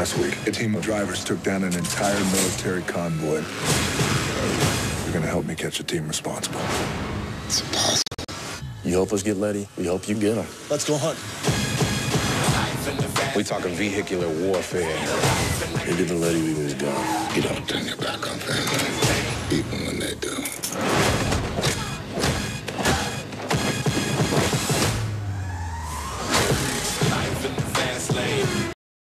Last week, a team of drivers took down an entire military convoy. You're gonna help me catch the team responsible. It's impossible. You help us get Letty, we hope you get her. Let's go hunt. We talking vehicular warfare. Maybe the Letty we was gone. You don't turn your back on family, even when they do.